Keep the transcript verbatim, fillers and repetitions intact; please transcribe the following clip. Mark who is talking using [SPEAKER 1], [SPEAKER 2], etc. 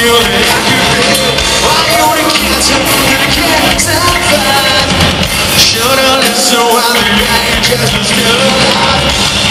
[SPEAKER 1] feel that I could be. Why you only can't tell me that I can't survive. Should've listened while the guy just was still alive.